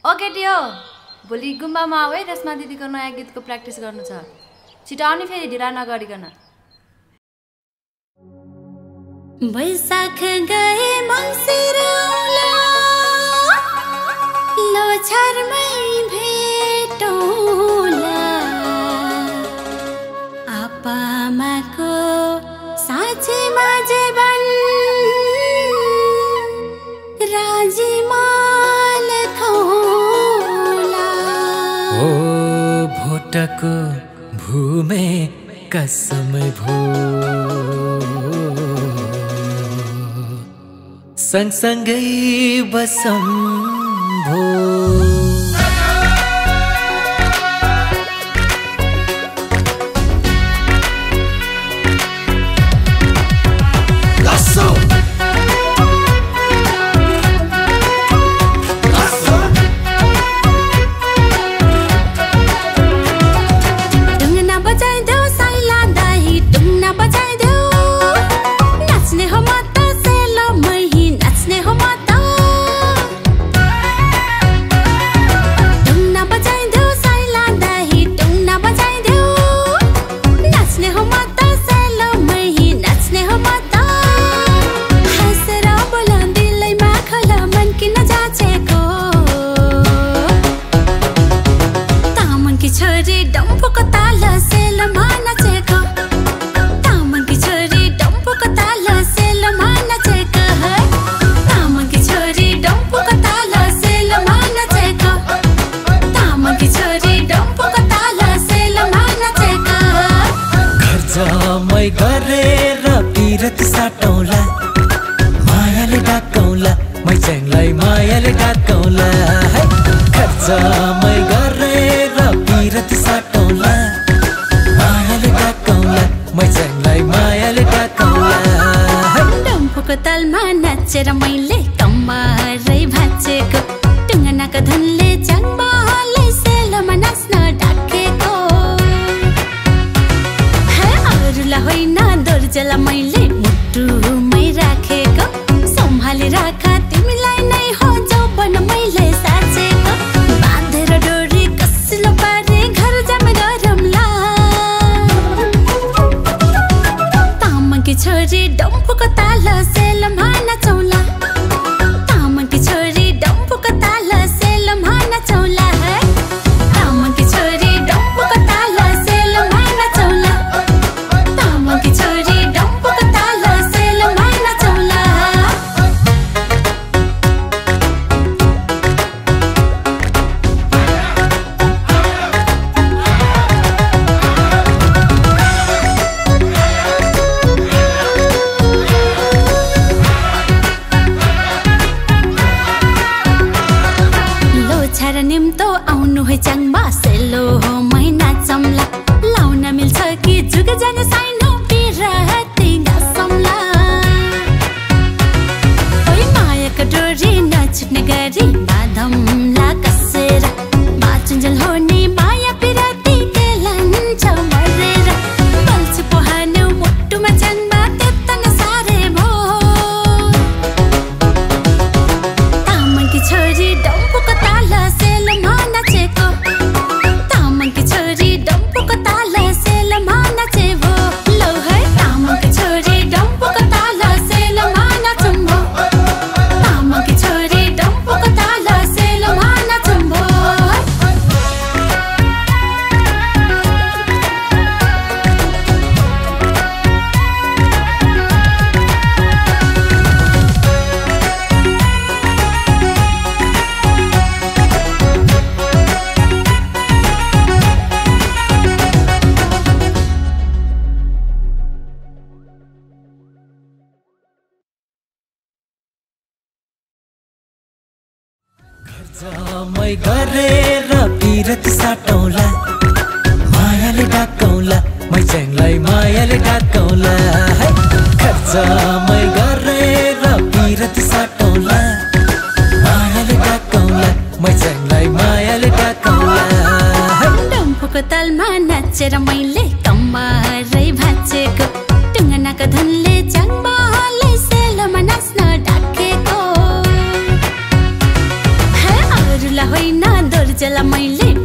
केटी हो भोलि गुम्बामा आऊ है रेशमा दिदीको नयाँ गीतको प्र्याक्टिस गर्नु छ छिटो आउने फेरि ढिला नगरिकन बैशाख गए मङ्सिर आउला लोछारमै भेटौला आपामाको साँचेमा जीवन राजीमाल खौला ओ भोटको भूमे कसम भो सँगसँगै बसम भो गरेर पिरत साटौला मायाले डाकौला मै च्याङलाई मायाले डाकौला खर्चमै गरेर पिरत साटौला मायाले डाकौला मै च्याङलाई मायाले डाकौला डम्फुको तालमा नाचेर मैले कम्मरै भाँचेको टुङ्गनाको धुनले च्याङबाले सेलोमा नाच्न डाकेको होइन दोर्जेला मैले मुटुमै राखेको सम्हाली राख तिमीलाई नै हो जौवन मैले साचेको बाँधेर डोरी कसिलो पारे घर जाम गरौँला तामाङकी छोरी डम्फुको ताल सेलोमा नचौला तामाङकी छोरी डम्फुको ताल सेलोमा नचौला तामाङकी छोरी डम्फुको ताल सेलोमा नचौला छोरी डम्फुको ताल सेलोमा नचौला लोछार निम्तो आउनु है च्याङमा सेलो हो मै नाचौला लाउन मिल्छ कि जुग जाने साइनो डोरी नछुट्ने गरी बाँधौँला कसेर बाँचुन्जेल हो नि माया पिराती केलान्छ मरेर बल्छु पोहानु मुटुमा च्याङमा त्यता नसारे भो तामाङकी छोरी डम्फुको ताल सेलोमा नाचेको तामाङकी छोरी डम्फुको ताल सेलोमा नाचे भो लौ है तामाङकी छोरी डम्फुको ताल सेलोमा नाचौँ भो छोरी डम्फुको ताल सेलोमा नाचौँ भो खर्चमै गरेर पिरत साटौला मायाले डाकौला मै च्याङलाई मायाले डाकौला खर्चमै गरेर पिरत साटौला मायाले डाकौला मै च्याङलाई मायाले डाकौला डम्फुको तालमा नाचेर मैले कम्मरै भाँचेको टुङ्गनाको धुनले च्याङबाले सेलोमा नाच्न डाकेको होइन दोर्जेला मैले